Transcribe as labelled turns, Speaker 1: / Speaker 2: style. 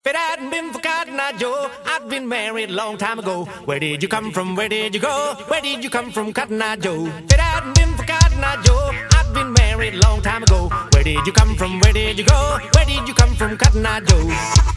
Speaker 1: If it hadn't been for Cotton Eye Joe, I'd been married a long time ago. Where did you come from? Where did you go? Where did you come from, Cotton Eye Joe? If it hadn't been for Cotton Eye Joe, I'd been married a long time ago. Where did you come from? Where did you go? Where did you come from, Cotton Eye Joe?